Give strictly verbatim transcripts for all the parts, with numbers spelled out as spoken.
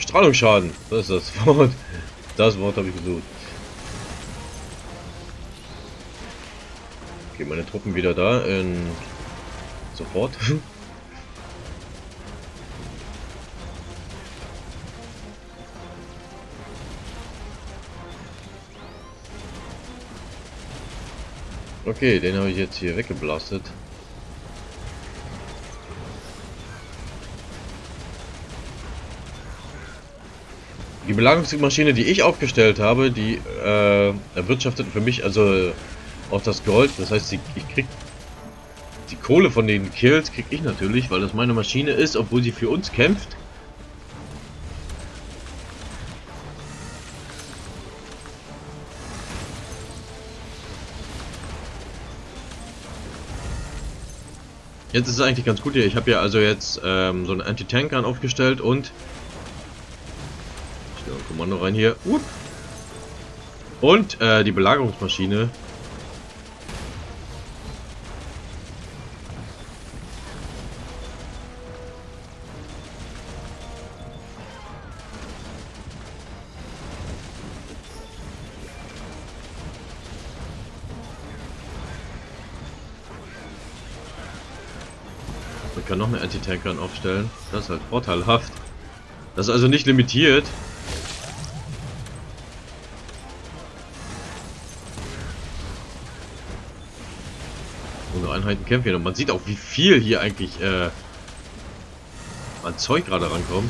Strahlungsschaden. Das ist das Wort. Das Wort habe ich gesucht. Okay, meine Truppen wieder da. In sofort. Okay, den habe ich jetzt hier weggeblastet. Die Belagerungsmaschine, die ich aufgestellt habe, die äh, erwirtschaftet für mich also auch das Gold. Das heißt, die, ich krieg die Kohle von den Kills krieg ich natürlich, weil das meine Maschine ist, obwohl sie für uns kämpft. Jetzt ist es eigentlich ganz gut hier. Ich habe ja also jetzt ähm, so einen Anti-Tank-Gun aufgestellt und ich stelle ein Kommando rein hier. Uh. Und äh, die Belagerungsmaschine. Man kann noch eine Anti-Tank-Gun aufstellen. Das ist halt vorteilhaft. Das ist also nicht limitiert. Unsere Einheiten kämpfen hier. Und man sieht auch, wie viel hier eigentlich äh, an Zeug gerade rankommt.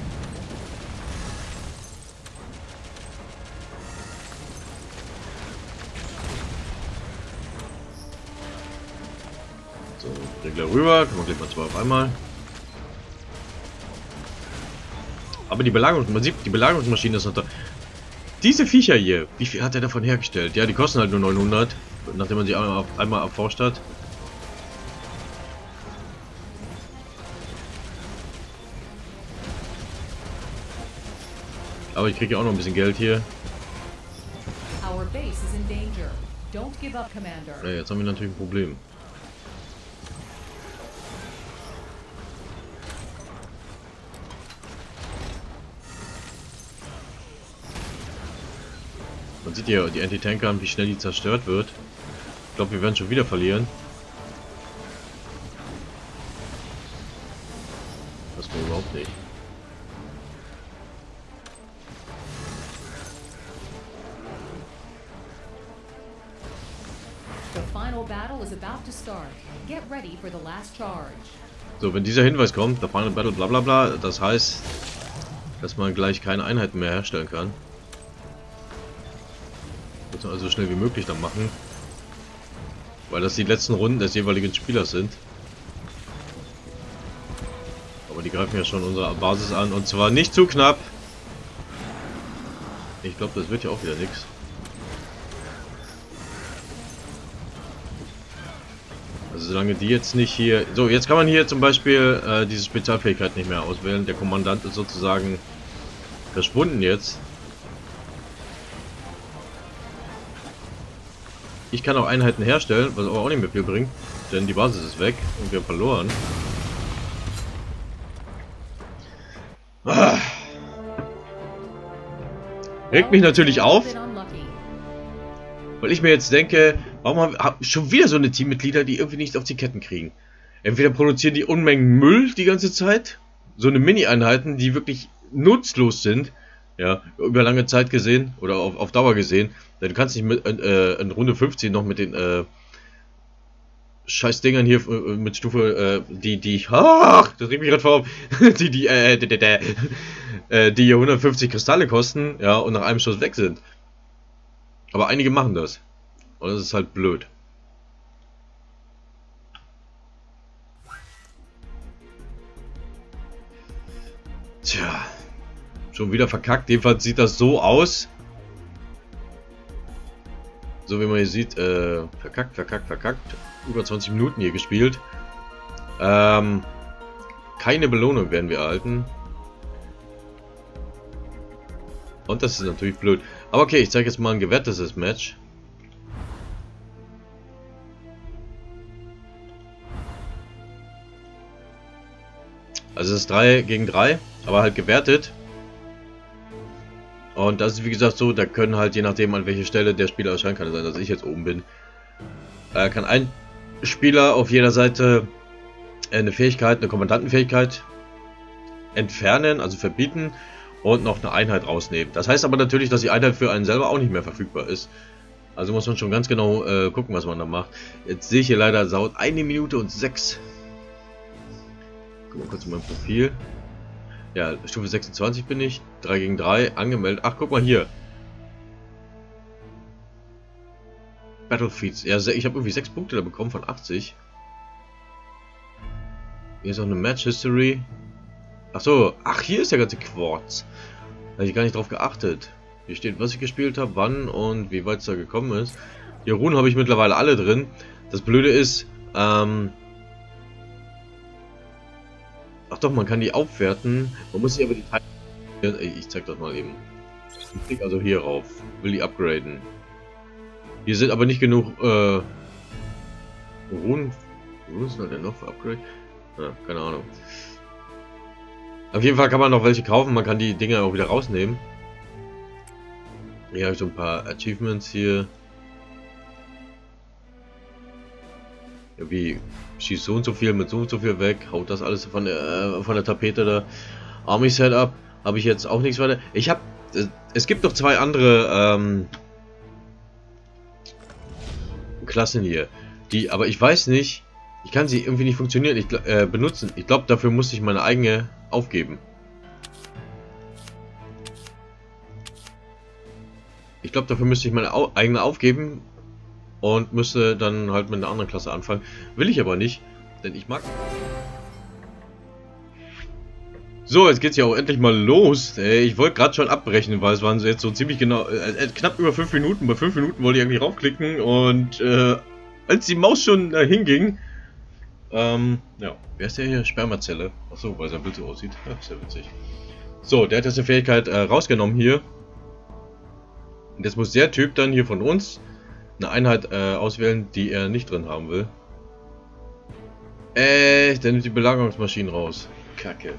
So, Regler rüber. Kann man gleich mal zwei auf einmal. Aber die Belagerung, man sieht, die Belagerungsmaschine ist noch da. Diese Viecher hier, wie viel hat er davon hergestellt? Ja, die kosten halt nur neunhundert, nachdem man sie einmal, einmal erforscht hat. Aber ich kriege ja auch noch ein bisschen Geld hier. Ja, jetzt haben wir natürlich ein Problem. Man sieht ja die Anti-Tanker, wie schnell die zerstört wird. Ich glaube, wir werden schon wieder verlieren. Das war überhaupt nicht. So, wenn dieser Hinweis kommt, der Final Battle, bla bla bla, das heißt, dass man gleich keine Einheiten mehr herstellen kann. Muss man also so schnell wie möglich dann machen. Weil das die letzten Runden des jeweiligen Spielers sind. Aber die greifen ja schon unsere Basis an und zwar nicht zu knapp. Ich glaube, das wird ja auch wieder nichts. Also solange die jetzt nicht hier... So, jetzt kann man hier zum Beispiel äh, diese Spezialfähigkeit nicht mehr auswählen. Der Kommandant ist sozusagen verschwunden jetzt. Ich kann auch Einheiten herstellen, was aber auch nicht mehr viel bringt, denn die Basis ist weg und wir haben verloren. Ah. Regt mich natürlich auf, weil ich mir jetzt denke, warum haben wir schon wieder so eine Teammitglieder, die irgendwie nichts auf die Ketten kriegen. Entweder produzieren die Unmengen Müll die ganze Zeit, so eine Mini-Einheiten, die wirklich nutzlos sind, ja, über lange Zeit gesehen oder auf, auf Dauer gesehen. Dann kannst du nicht mit, äh, in Runde fünfzehn noch mit den äh, scheiß Dingern hier äh, mit Stufe, äh, die, die, ach, das regt mich gerade vor, die, die, äh, die, die, die, äh, die hier hundertfünfzig Kristalle kosten, ja, und nach einem Schuss weg sind. Aber einige machen das. Und das ist halt blöd. Tja. Schon wieder verkackt. Jedenfalls sieht das so aus. So wie man hier sieht, äh, verkackt, verkackt, verkackt. Über zwanzig Minuten hier gespielt. Ähm, keine Belohnung werden wir erhalten. Und das ist natürlich blöd. Aber okay, ich zeige jetzt mal ein gewettetes Match. Also es ist drei gegen drei, aber halt gewertet. Und das ist wie gesagt so, da können halt je nachdem an welcher Stelle der Spieler erscheinen kann, sein, dass ich jetzt oben bin, äh, kann ein Spieler auf jeder Seite eine Fähigkeit, eine Kommandantenfähigkeit entfernen, also verbieten und noch eine Einheit rausnehmen. Das heißt aber natürlich, dass die Einheit für einen selber auch nicht mehr verfügbar ist. Also muss man schon ganz genau äh, gucken, was man da macht. Jetzt sehe ich hier leider saut eine Minute und sechs. Guck mal kurz in mein Profil. Ja, Stufe sechsundzwanzig bin ich. drei gegen drei, angemeldet. Ach, guck mal hier. Battlefields. Ja, ich habe irgendwie sechs Punkte da bekommen von achtzig. Hier ist auch eine Match History. Ach so, ach, hier ist der ganze Quarz. Da habe ich gar nicht drauf geachtet. Hier steht, was ich gespielt habe, wann und wie weit es da gekommen ist. Die Runen habe ich mittlerweile alle drin. Das Blöde ist, ähm... ach doch, man kann die aufwerten. Man muss sich aber die Teile... Ich zeig das mal eben. Ich klicke also hier rauf. Will die upgraden. Hier sind aber nicht genug, äh... Runen... Runen sind halt denn noch für Upgrade? Ja, keine Ahnung. Auf jeden Fall kann man noch welche kaufen. Man kann die Dinger auch wieder rausnehmen. Hier habe ich so ein paar Achievements hier. Ja, wie schießt so und so viel mit so und so viel weg, haut das alles von der äh, von der Tapete da. Army Setup habe ich jetzt auch nichts weiter. Ich habe, es gibt noch zwei andere ähm, Klassen hier, die, aber ich weiß nicht, ich kann sie irgendwie nicht funktionieren, ich, äh, benutzen. Ich glaube, dafür muss ich meine eigene aufgeben. Ich glaube, dafür müsste ich meine Au eigene aufgeben und müsste dann halt mit einer anderen Klasse anfangen. Will ich aber nicht, denn ich mag... So, jetzt geht's ja auch endlich mal los. Ich wollte gerade schon abbrechen, weil es waren jetzt so ziemlich genau... Äh, knapp über fünf Minuten. Bei fünf Minuten wollte ich eigentlich raufklicken und äh, als die Maus schon äh, hinging... Ähm, ja, wer ist der hier? Spermazelle. Achso, weil sein Bild so aussieht. Ja, sehr witzig. So, der hat jetzt eine Fähigkeit äh, rausgenommen hier. Und jetzt muss der Typ dann hier von uns eine Einheit äh, auswählen, die er nicht drin haben will. Äh, der nimmt die Belagerungsmaschinen raus. Kacke.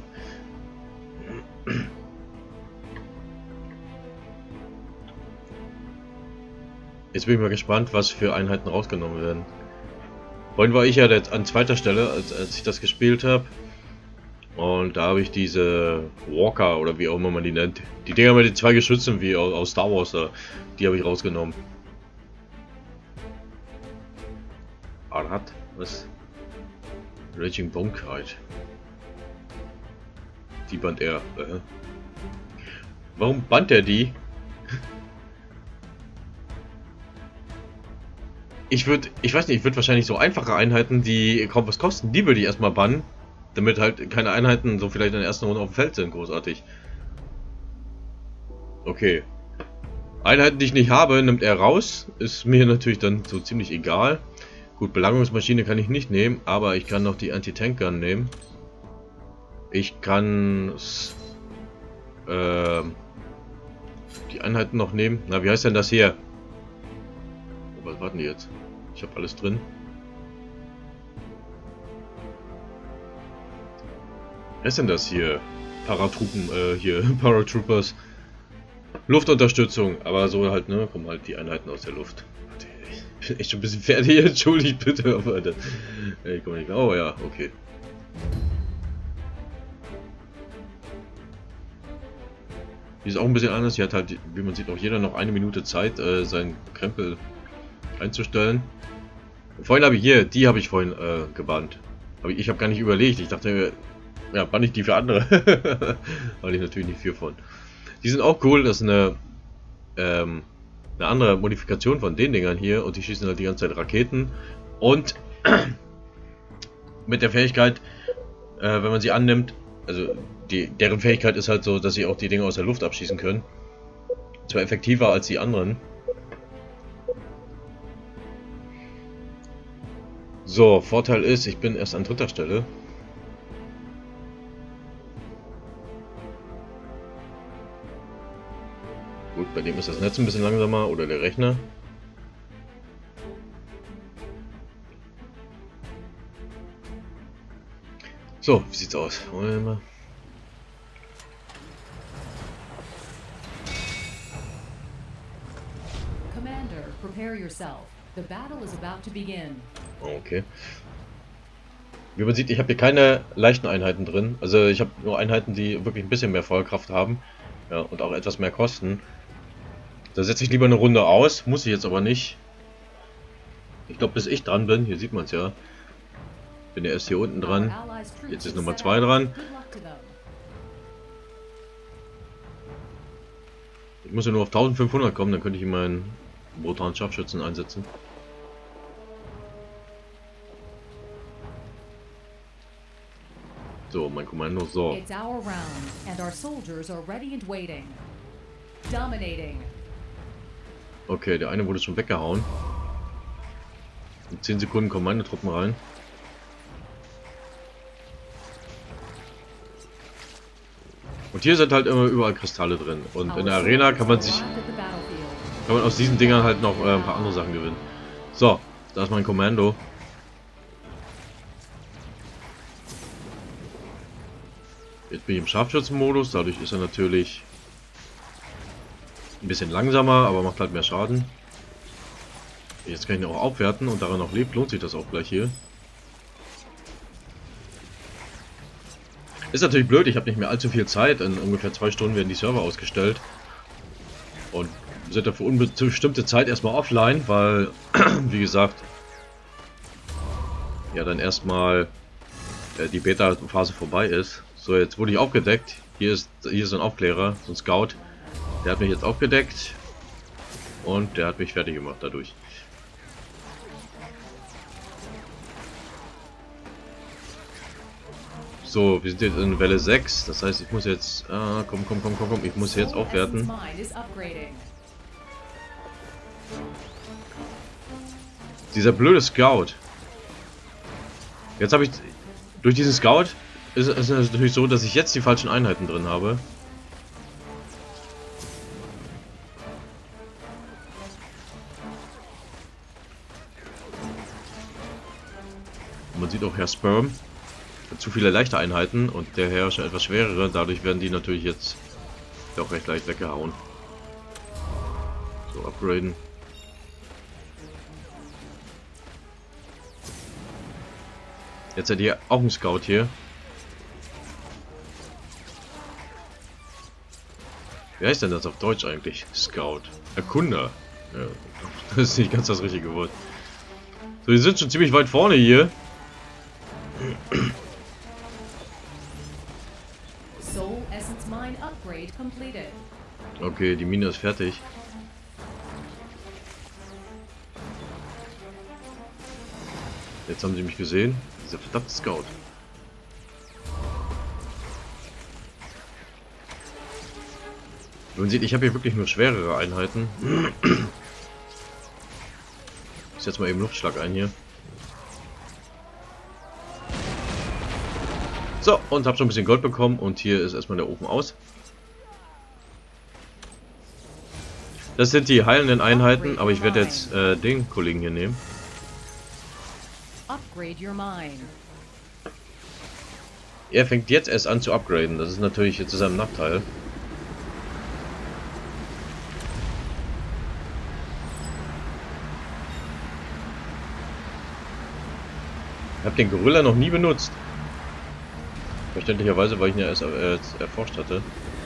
Jetzt bin ich mal gespannt, was für Einheiten rausgenommen werden. Vorhin war ich ja jetzt an zweiter Stelle, als, als ich das gespielt habe. Und da habe ich diese Walker oder wie auch immer man die nennt. Die Dinger mit den zwei Geschützen wie aus, aus Star Wars da. Die habe ich rausgenommen. Arhat? Was? Raging Bonkite. Die band er. Äh. Warum band er die? Ich würde, ich weiß nicht, ich würde wahrscheinlich so einfache Einheiten, die kaum was kosten, die würde ich erstmal bannen. Damit halt keine Einheiten so vielleicht in der ersten Runde auf dem Feld sind, großartig. Okay. Einheiten, die ich nicht habe, nimmt er raus. Ist mir natürlich dann so ziemlich egal. Gut, Belagerungsmaschine kann ich nicht nehmen, aber ich kann noch die Anti-Tank-Gun nehmen. Ich kann äh, die Einheiten noch nehmen. Na, wie heißt denn das hier? Oh, was warten die jetzt? Ich habe alles drin. Was ist denn das hier? Paratruppen, äh, hier, Paratroopers. Luftunterstützung, aber so halt, ne, kommen halt die Einheiten aus der Luft. Ich bin echt schon ein bisschen fertig, entschuldigt bitte, aber das, ich komme nicht klar. Oh ja, okay. Die ist auch ein bisschen anders, hier hat halt, wie man sieht, auch jeder noch eine Minute Zeit, äh, seinen Krempel einzustellen. Und vorhin habe ich hier, die habe ich vorhin äh, gebannt. Aber ich habe gar nicht überlegt, ich dachte, ja, bann ich die für andere. Weil ich natürlich nicht viel von. Die sind auch cool, das ist eine, ähm, eine andere Modifikation von den Dingern hier und die schießen halt die ganze Zeit Raketen. Und mit der Fähigkeit, äh, wenn man sie annimmt, also die, deren Fähigkeit ist halt so, dass sie auch die Dinger aus der Luft abschießen können. Zwar effektiver als die anderen. So, Vorteil ist, ich bin erst an dritter Stelle. Gut, bei dem ist das Netz ein bisschen langsamer oder der Rechner. So, wie sieht's aus? Wollen wir mal. Prepare yourself. The battle is about to begin. Okay. Wie man sieht, ich habe hier keine leichten Einheiten drin. Also ich habe nur Einheiten, die wirklich ein bisschen mehr Feuerkraft haben. Ja, und auch etwas mehr kosten. Da setze ich lieber eine Runde aus. Muss ich jetzt aber nicht. Ich glaube, bis ich dran bin, hier sieht man es ja. Bin ja erst hier unten dran. Jetzt ist Nummer zwei dran. Ich muss ja nur auf eintausendfünfhundert kommen, dann könnte ich meinen brutalen Scharfschützen einsetzen. So, mein Kommando, so. It's our round and our soldiers are ready and waiting. Dominating. Okay, der eine wurde schon weggehauen. In zehn Sekunden kommen meine Truppen rein. Und hier sind halt immer überall Kristalle drin. Und in der Arena kann man sich kann man aus diesen Dingern halt noch äh, ein paar andere Sachen gewinnen. So, da ist mein Kommando. Jetzt bin ich im Scharfschützenmodus, dadurch ist er natürlich ein bisschen langsamer, aber macht halt mehr Schaden. Jetzt kann ich ihn auch aufwerten und daran noch lebt, lohnt sich das auch gleich hier. Ist natürlich blöd, ich habe nicht mehr allzu viel Zeit, in ungefähr zwei Stunden werden die Server ausgestellt. Und sind dann für unbestimmte Zeit erstmal offline, weil, wie gesagt, ja dann erstmal äh, die Beta-Phase vorbei ist. So, jetzt wurde ich aufgedeckt. Hier ist, hier ist ein Aufklärer, so ein Scout. Der hat mich jetzt aufgedeckt. Und der hat mich fertig gemacht dadurch. So, wir sind jetzt in Welle sechs. Das heißt, ich muss jetzt... Ah, komm, komm, komm, komm, komm. Ich muss jetzt aufwerten. Dieser blöde Scout. Jetzt habe ich... Durch diesen Scout ist es natürlich so, dass ich jetzt die falschen Einheiten drin habe. Und man sieht auch Herr Sperm hat zu viele leichte Einheiten und der Herrscher etwas schwerere. Dadurch werden die natürlich jetzt auch recht leicht weggehauen. So, upgraden. Jetzt hat ihr auch einen Scout hier. Wie heißt denn das auf Deutsch eigentlich? Scout. Erkunder. Ja, das ist nicht ganz das richtige Wort. So, die sind schon ziemlich weit vorne hier. Okay, die Mine ist fertig. Jetzt haben sie mich gesehen. Dieser verdammte Scout. Man sieht, ich habe hier wirklich nur schwerere Einheiten. Ich setze mal eben Luftschlag ein hier. So, und habe schon ein bisschen Gold bekommen und hier ist erstmal der Ofen aus. Das sind die heilenden Einheiten, aber ich werde jetzt äh, den Kollegen hier nehmen. Er fängt jetzt erst an zu upgraden, das ist natürlich jetzt zu seinem Nachteil. Ich habe den Gorilla noch nie benutzt. Verständlicherweise, weil ich ihn ja erst äh, erforscht hatte.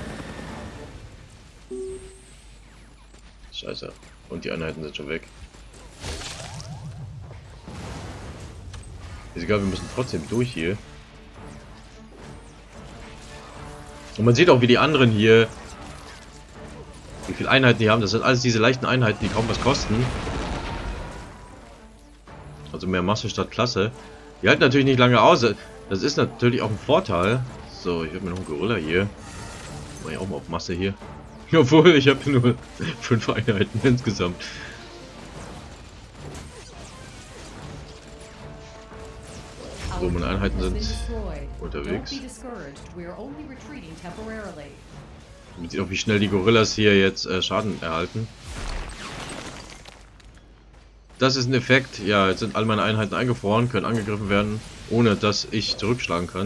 Scheiße. Und die Einheiten sind schon weg. Ist egal, wir müssen trotzdem durch hier. Und man sieht auch, wie die anderen hier, wie viele Einheiten die haben. Das sind alles diese leichten Einheiten, die kaum was kosten. Also mehr Masse statt Klasse. Die halten natürlich nicht lange aus. Das ist natürlich auch ein Vorteil. So, ich habe mir noch einen Gorilla hier. Mach ich auch mal auf Masse hier. Obwohl, ich habe nur fünf Einheiten insgesamt. So, meine Einheiten sind unterwegs. Man sieht auch, wie schnell die Gorillas hier jetzt äh, Schaden erhalten. Das ist ein Effekt. Ja, jetzt sind all meine Einheiten eingefroren, können angegriffen werden, ohne dass ich zurückschlagen kann.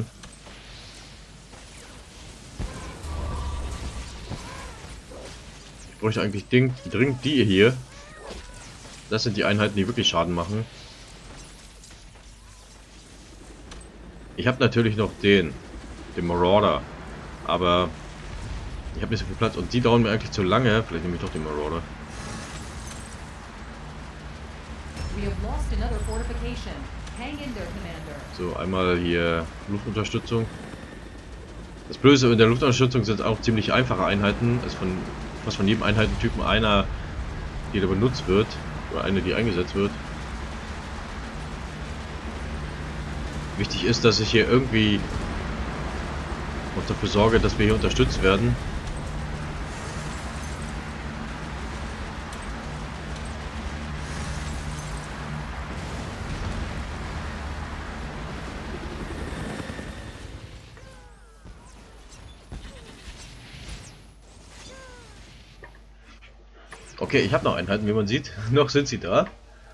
Ich bräuchte eigentlich dringend die hier. Das sind die Einheiten, die wirklich Schaden machen. Ich habe natürlich noch den, den Marauder, aber ich habe nicht so viel Platz und die dauern mir eigentlich zu lange. Vielleicht nehme ich doch den Marauder. So, einmal hier Luftunterstützung. Das Blöde in der Luftunterstützung sind auch ziemlich einfache Einheiten. Es ist von fast von jedem Einheitentypen einer, die da benutzt wird. Oder eine, die eingesetzt wird. Wichtig ist, dass ich hier irgendwie auch dafür sorge, dass wir hier unterstützt werden. Okay, ich habe noch Einheiten, wie man sieht. Noch sind sie da.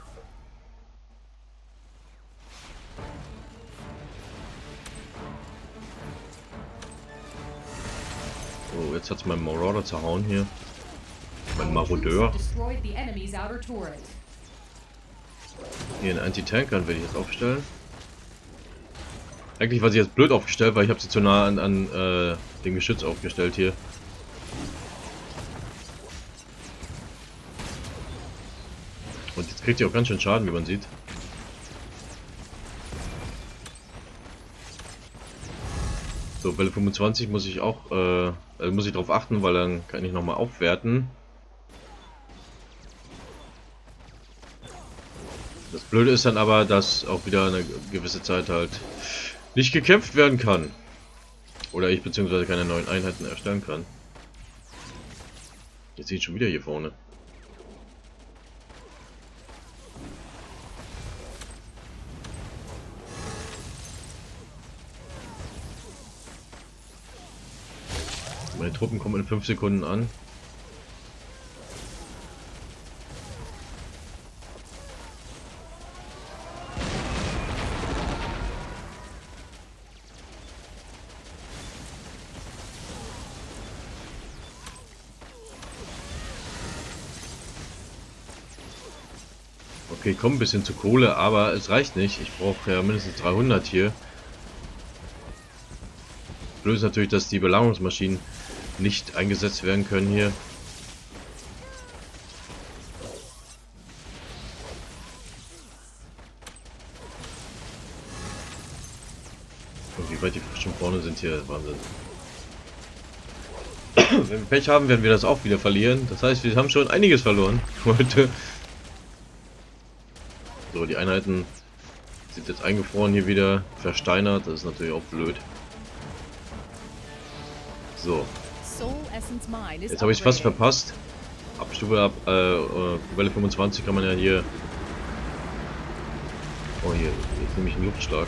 Oh, jetzt hat es mein Marauder zerhauen hier. Mein Marodeur. Hier einen Anti-Tanker werde ich jetzt aufstellen. Eigentlich war sie jetzt blöd aufgestellt, weil ich habe sie zu nah an, an äh, dem Geschütz aufgestellt hier. Und jetzt kriegt sie auch ganz schön Schaden, wie man sieht. So, Welle fünfundzwanzig muss ich auch, äh, also muss ich darauf achten, weil dann kann ich nochmal aufwerten. Das Blöde ist dann aber, dass auch wieder eine gewisse Zeit halt nicht gekämpft werden kann. Oder ich beziehungsweise keine neuen Einheiten erstellen kann. Jetzt sehe ich schon wieder hier vorne. Meine Truppen kommen in fünf Sekunden an. Okay, kommt ein bisschen zu Kohle, aber es reicht nicht. Ich brauche ja mindestens dreihundert hier. Blöd ist natürlich, dass die Belagerungsmaschinen nicht eingesetzt werden können hier. Und wie weit die schon vorne sind hier, Wahnsinn. Wenn wir Pech haben, werden wir das auch wieder verlieren. Das heißt, wir haben schon einiges verloren heute. So, die Einheiten sind jetzt eingefroren hier wieder, versteinert. Das ist natürlich auch blöd. So. Jetzt habe ich es fast verpasst. Abstufe ab äh, äh, Welle fünfundzwanzig kann man ja hier. Oh, hier, jetzt nehme ich einen Luftschlag.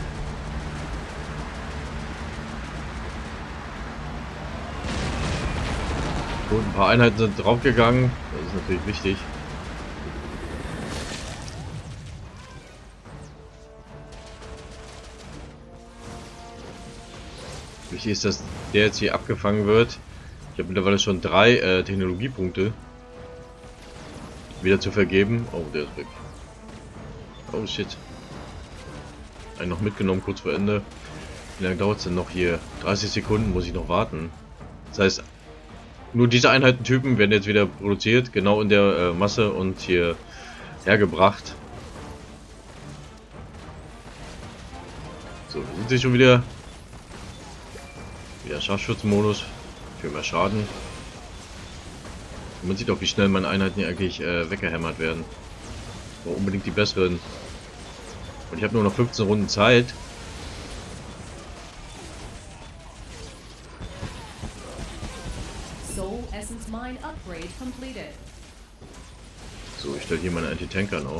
Gut, ein paar Einheiten sind draufgegangen. Das ist natürlich wichtig. Wichtig ist, dass der jetzt hier abgefangen wird. Ich habe mittlerweile schon drei äh, Technologiepunkte wieder zu vergeben. Oh, der ist weg. Oh shit. Einen noch mitgenommen, kurz vor Ende. Wie lange dauert es denn noch hier? dreißig Sekunden muss ich noch warten. Das heißt, nur diese Einheitentypen werden jetzt wieder produziert, genau in der äh, Masse und hier hergebracht. So, wir sind sie schon wieder. Wieder Scharfschutzmodus für mehr Schaden. Und man sieht auch, wie schnell meine Einheiten hier eigentlich äh, weggehämmert werden. Aber unbedingt die besseren. Und ich habe nur noch fünfzehn Runden Zeit. So, ich stelle hier meine Anti-Tankern auf.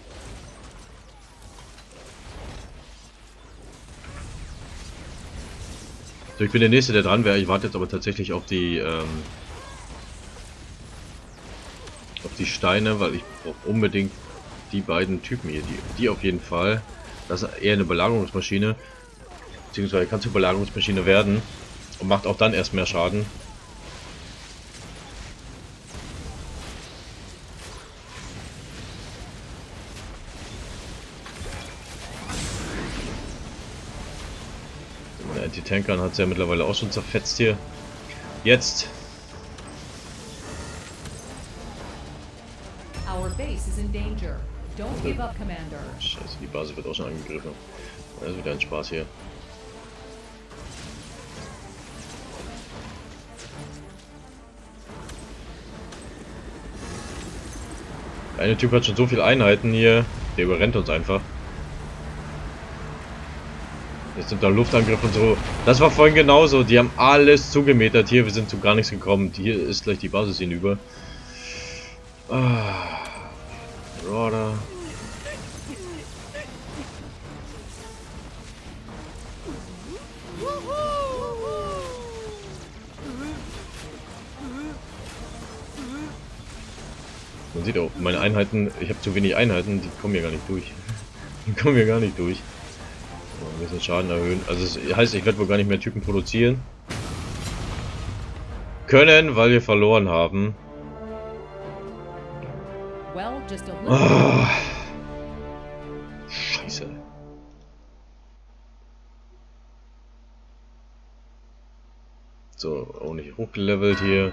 So, ich bin der Nächste, der dran wäre. Ich warte jetzt aber tatsächlich auf die ähm, auf die Steine, weil ich brauche unbedingt die beiden Typen hier. Die, die auf jeden Fall. Das ist eher eine Belagerungsmaschine. Beziehungsweise kann zur Belagerungsmaschine werden. Und macht auch dann erst mehr Schaden. Tankern hat es ja mittlerweile auch schon zerfetzt hier. Jetzt. Our base is in danger. Don't give up, Commander. Scheiße, die Basis wird auch schon angegriffen. Das ist wieder ein Spaß hier. Der eine Typ hat schon so viele Einheiten hier, der überrennt uns einfach. Jetzt sind da Luftangriffe und so. Das war vorhin genauso. Die haben alles zugemetert hier. Wir sind zu gar nichts gekommen. Hier ist gleich die Basis hinüber. Ah. Marauder. Man sieht auch, meine Einheiten, ich habe zu wenig Einheiten, die kommen hier gar nicht durch. Die kommen hier gar nicht durch. So, ein bisschen Schaden erhöhen. Also das heißt, ich werde wohl gar nicht mehr Typen produzieren können, weil wir verloren haben. Well, just a Oh. Scheiße. So, auch nicht hochgelevelt hier.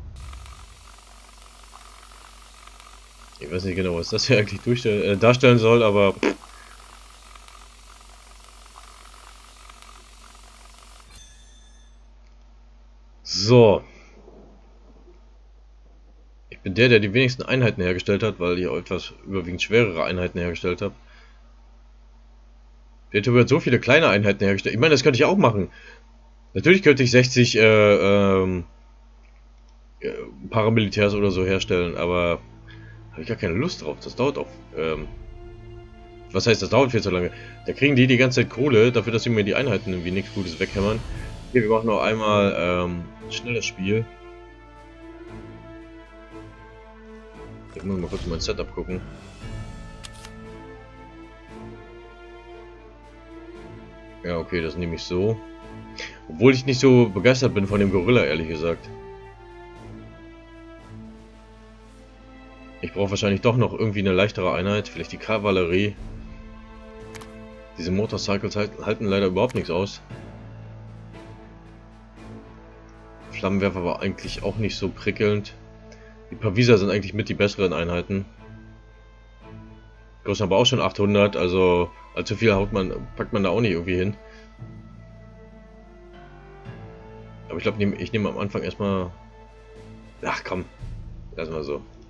Ich weiß nicht genau, was das hier eigentlich durchstellen, äh, darstellen soll, aber... Pff. So. Ich bin der, der die wenigsten Einheiten hergestellt hat, weil ich auch etwas überwiegend schwerere Einheiten hergestellt habe. Der Typ hat so viele kleine Einheiten hergestellt. Ich meine, das könnte ich auch machen. Natürlich könnte ich sechzig äh, ähm, äh, Paramilitärs oder so herstellen, aber habe ich gar keine Lust drauf. Das dauert auch. Ähm, was heißt, das dauert viel zu lange? Da kriegen die die ganze Zeit Kohle, dafür, dass sie mir die Einheiten irgendwie nichts Gutes weghämmern. Hier, wir machen noch einmal ähm, schnelles Spiel. Ich muss mal kurz mein Setup gucken. Ja, okay, das nehme ich so. Obwohl ich nicht so begeistert bin von dem Gorilla, ehrlich gesagt. Ich brauche wahrscheinlich doch noch irgendwie eine leichtere Einheit. Vielleicht die Kavallerie. Diese Motorcycles halten, halten leider überhaupt nichts aus. Flammenwerfer war eigentlich auch nicht so prickelnd. Die Pavisa sind eigentlich mit die besseren Einheiten. Kosten aber auch schon achthundert, also allzu viel haut man, packt man da auch nicht irgendwie hin. Aber ich glaube, ich nehme am Anfang erstmal... Ach komm, lassen wir so.